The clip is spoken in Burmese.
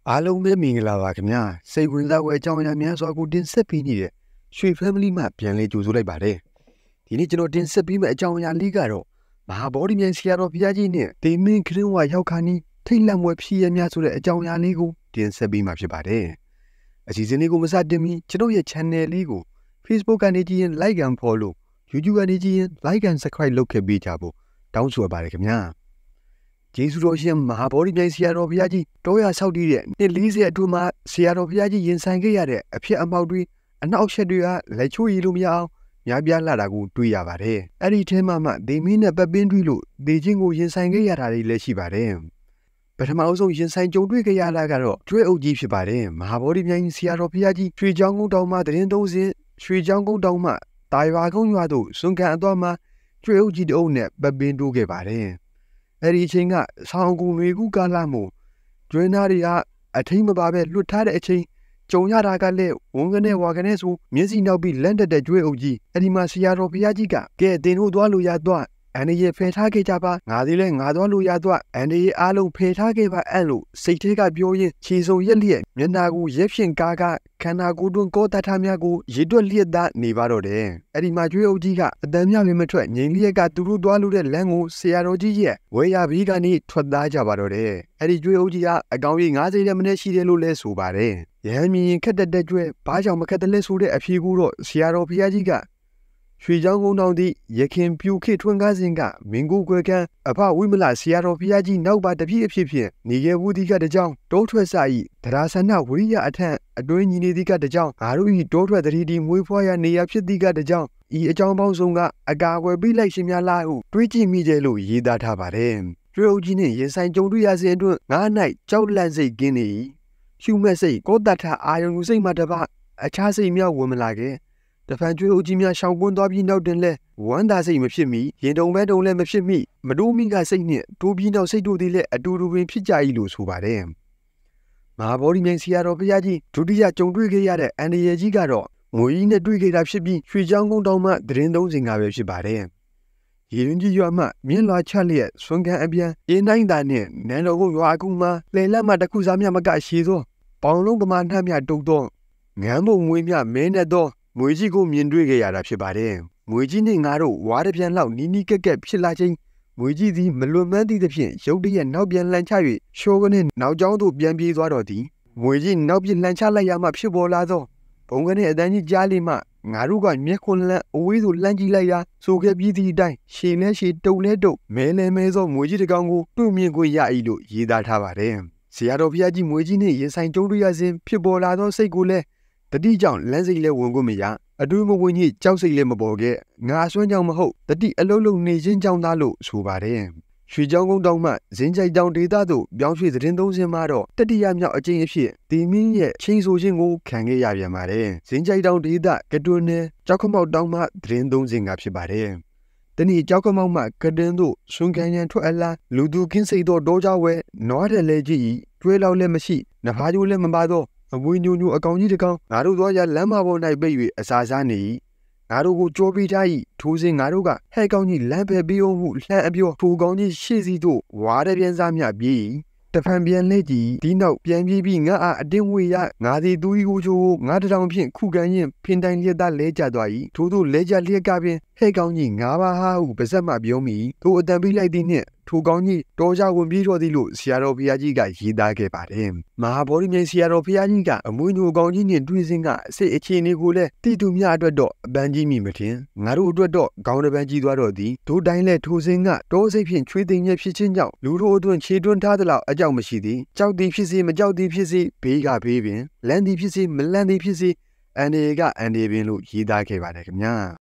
အားလုံးပဲမင်္ဂလာပါခင်ဗျာစိတ်ဝင်စားဖွယ်အကြောင်းအရာများစွာကိုတင်ဆက်ပေးနေတဲ့ရွှေ family မှပြန်လဲကြိုဆိုလိုက်ပါတယ်ဒီနေ့ကျွန်တော်တင်ဆက်ပေးမယ့်အကြောင်းအရာလေးကတော့မဟာဗောဓိမြိုင်ဆရာတော်ဘုရားကြီးနဲ့ဒေမင်းခရစ်ဝါရောက်ခါနီးထိတ်လန့်မွယ်ဖြစ်ရများဆိုတဲ့အကြောင်းအရာလေးကိုတင်ဆက်ပေးမှာဖြစ်ပါတယ်အစီအစဉ်လေးကိုမစတင်မီကျွန်တော်ရဲ့ channel လေးကို Facebook ကနေကြည့်ရင် like and follow YouTube ကနေကြည့်ရင် like and subscribe လုပ်ခဲ့ပေးကြဖို့တောင်းဆိုပါတယ်ခင်ဗျာကျေးဇူးတော်ရှင်မဟာဗောဓိမြိုင်ဆရာတော်ဘုရားကြီးတောရဆောက်တည်တဲ့နှစ်40အတွင်းမှာဆရာတော်ဘုရားကြီးရင်ဆိုင်ခဲ့ရတဲ့အဖြစ်အမှောက်တွေအနောက်ရှက်တွေကလက်ချိုးရည်လို့မရအောင်များပြားလာတာကိုတွေ့ရပါတယ်။အဲ့ဒီထဲမှာမှဒေမင်းနဲ့ပတ်ပင်းတွေ့လို့ဒေချင်းကိုရင်ဆိုင်ခဲ့ရတာတွေလည်းရှိပါတယ်။ပထမအဆုံးရင်ဆိုင်ကြုံတွေ့ခဲ့ရတာကတော့ကျွဲအုပ်ကြီးဖြစ်ပါတယ်။မဟာဗောဓိမြိုင်ဆရာတော်ဘုရားကြီးရွှေချောင်းကုန်းတောင်မှတရင်သုံးစင်ရွှေချောင်းကုန်းတောင်မှတာရွာကုန်းရွာတို့စွန့်ကန်အသွားမှာကျွဲအုပ်ကြီးတအုပ်နဲ့ပတ်ပင်းတိုးခဲ့ပါတယ်။အဲ့ဒီအချိန်ကဆောင်းကူမေကူကာလမို့ကျွေးနာတွေကအထိမပါပဲလွတ်ထားတဲ့အချိန်ကြုံရတာကလည်းဝန်းကနေဝါကနေဆိုမျက်စိနောက်ပြီးလန့်တက်တဲ့ကျွေးအုပ်ကြီးအဲ့ဒီမှာဆရာတော်ဘုရားကြီးကကဲတင်တို့သွားလို့ရသွားအန်ဒီရဲ့ဖယ်ထားခဲ့ကြပါငါသည်လည်းငါသွားလို့ရသွားအန်ဒီရဲ့အားလုံးဖယ်ထားခဲ့ပါအဲ့လိုစိတ်ထဲကပြောရင်းခြေစုံရက်လျက်မျက်နာကိုရက်ဖြင့်ကားကခန္ဓာကိုယ်တွင်ကောတတ်ထားများကိုရည်တွက်လျက်သားနေပါတော့တယ်အဲ့ဒီမှာကျွေးအုပ်ကြီးကအတန်မြလည်းမထွက်ငြိမ်လျက်ကသူတို့သွားလို့တဲ့လမ်းကိုဆရာတော်ကြီးရဲ့ဝဲရဘီကနေထွက်သားကြပါတော့တယ်အဲ့ဒီကျွေးအုပ်ကြီးကအကောင်ကြီး90တဲ့မနေ့ရှိတယ်လို့လဲဆိုပါတယ်ရဟန်းမြင်ခက်တဲ့ကျွဲဘာကြောင့်မခက်တယ်လဲဆိုတဲ့အဖြေကိုတော့ဆရာတော်ဘုရားကြီးကရွှေချောင်းကုန်းတောင်သည့်ရခင်ပြူခေထွန်းကားစဉ်ကမင်းကိုကွယ်ကံအဖဝိမလဆရာတော်ဘုရားကြီးနောက်ပါတပြည့်အဖြစ်ဖြင့်နေခဲ့ဘူးဒီကတကြောင်တောထွက်စာဤတရားဆန္ဒဝိရိယအထက်အတွင်းညီနေသည်ကတကြောင်ငါတို့ဤတောထွက်တတိတီမွေးဖွားရနေရဖြစ်သည်ကတကြောင်ဤအကြောင်းပေါင်းစုံကအကာအကွယ်ပေးလိုက်ရှင်များလားဟုတွေးကြည့်မိကြလို့ရေးသားထားပါတယ်ကျွေးအုပ်ကြီးနှင့်ရင်ဆိုင်ကြုံတွေ့ရစဉ်အတွင်းငါ၌ကြောက်လန့်စိတ်ကင်းနေ၏ရှုမဲ့စိတ်ကောတတ်ထအာယုံစိတ်မှတပအခြားစိတ်များဝင်မလာခဲ့တဖန်ကျွေးအုပ်ကြီးများရှောင်ကွန်းသွားပြီးနောက်တင်လဲဝမ်းသာစိတ်မဖြစ်မီရင်တုံပဲတုံလည်းမဖြစ်မီမတိုးမိကစိတ်နှင့်တိုးပြီးနောက်စိတ်တို့သည်လည်းအတူတူပင်ဖြစ်ကြ၏လို့ဆိုပါတယ်မဟာဗောဓိမြိုင်ဆရာတော်ဘုရားကြီးဒုတိယကြုံတွေ့ခဲ့ရတဲ့အန္တရာယ်ကြီးကတော့ငွေကြီးနဲ့တွေ့ခဲ့တာဖြစ်ပြီးရွှေချောင်းကုန်းတောင်မှတရင်သုံးစင်ကပဲဖြစ်ပါတယ်ရေရင်ကြီးရွာမှမြင်းလွာချလျက်ဆွမ်းကန်အပြန်အင်းတိုင်းသားနှင့်နန်းတော်ကုန်းရွာကူမှလှဲလက်မှတစ်ခုစားမြမကရှည်သောပေါင်လုံးပမာနှမြတုတ်သောငန်းမုံမွေးမြမဲနဲ့သောမွေကြီးကိုမြင်တွေ့ခဲ့ရတာဖြစ်ပါတယ်။မွေကြီးနဲ့ငါတို့ဝါးတစ်ပြန်လောက်နီးနီးကက်ကက်ဖြစ်လာခြင်းမွေကြီးသည်မလွန်မန်းသည့်သဖြင့်ရုတ်တရက်နောက်ပြန်လှန်ချ၍ရှောကနေနောက်ကျောင်းသို့ပြန်ပြေးသွားတော့သည်။မွေကြီးနောက်ပြန်လှန်ချလိုက်ရမှဖြစ်ပေါ်လာသောဘုံကနေအတန်းကြီးကြားလေးမှငါတို့ကမျက်ခွန်လန့်အဝေးသို့လှမ်းကြည့်လိုက်ရာဆိုခဲ့ပြီးသည့်အတိုင်းရှည်လဲရှည်တုပ်လဲတုပ်မဲလဲမဲသောမွေကြီးတစ်ကောင်ကိုတွေ့မြင်ခွင့်ရ၏လို့ရေးသားထားပါတယ်။ဆရာတော်ဘုရားကြီးမွေကြီးနှင့်ရင်ဆိုင်ကြုံတွေ့ရစဉ်ဖြစ်ပေါ်လာသောစိတ်ကိုလည်းတတိကြောင့်လမ်းစိတ်လဲဝင်ခွင့်မရအတူမဝင်ကြီးကြောက်စိတ်လဲမပေါ်ခဲ့ငါဆွမ်းကြောင့်မဟုတ်တတိအလုံးလုံးနေခြင်းကြောင့်သားလို့ဆိုပါတယ်ရွှေချောင်းကုန်းတောင်မှဇင်းကြိုက်တောင်ဒေသသို့ပြောင်းရွှေ့သတင်းသုံးစင်မှာတော့တတိယမြောက်အကျဉ်းအဖြစ်ဒီမင်းရဲ့ချင်းဆိုခြင်းကိုခံခဲ့ရပြန်ပါတယ်ဇင်းကြိုက်တောင်ဒေသကတွန်းနယ်ကြောက်ခမောက်တောင်မှသတင်းသုံးစင်ကဖြစ်ပါတယ်တနည်းကြောက်ခမောက်မှကတွန်းသို့ဆွန်ခံရန်ထွက်အလားလူသူကင်းစိတ်သောတောကြောဝဲနွားတယ်လဲကြည့်ကျွဲလောက်လည်းမရှိနဖားကျိုးလည်းမပါသောအမွေညိုညိုအကောင်ကြီးတကောင်ငါတို့သွားရလမ်းမပေါ်၌ပိတ်၍အစာစားနေ၏ငါတို့ကိုကြောပေးထား၏ထိုစဉ်ငါတို့ကဟဲ့ကောင်ကြီးလမ်းဖယ်ပေးအောင်မှုလှမ်းအပြောထိုကောင်ကြီးရှေ့စီသို့ဝါးတဲ့ပြန်စားမြပြေးတဖန်ပြန်လဲကြည့်ဒီနောက်ပြန်ပြေးပြီးငါအားအတင်းဝေရငါသည်သူ၏ကိုချိုငါတထောင်ဖြင့်ခုခံရင်ဖင်တိုင်လျက်သားလဲကျသွား၏ထို့သို့လဲကျလျက်ကပင်ဟဲ့ကောင်ကြီးငါပါဟာဟုပါဇက်မှပြောမိထို့အတန်ပေးလိုက်သည်နှင့်ထိုကောင်ကြီးတော်ကြဝင်ပြေးတော်သည်လို့ဆရာတော်ဘုရားကြီးကရေးသားခဲ့ပါတယ်မဟာဗောဓိမြိုင်ဆရာတော်ဘုရားကြီးကအမွေညိုကောင်ကြီးနှင့်တွေ့စဉ်ကအစစ်အခြေအနေကိုလည်းတိတူမြအတွက်တော့အပန်းကြီးမိမထင်ငါတို့အတွက်တော့ခေါင်းတစ်ပန်းကြီးသွားတော့သည်ဒို့တိုင်းလဲထိုစဉ်ကတောစိတ်ဖြင့်ချွေးသိမ်ရဲ့ဖြစ်ခြင်းကြောင့်လူတို့အတွင်းခြေတွန်းထားသလောက်အကြောက်မရှိသည်ကြောက်သည်ဖြစ်စေမကြောက်သည်ဖြစ်စေဘေးကဘေးပင်လန့်သည်ဖြစ်စေမလန့်သည်ဖြစ်စေအန်ဒီကအန်ဒီပင်လို့ရေးသားခဲ့ပါတယ်ခင်ဗျာ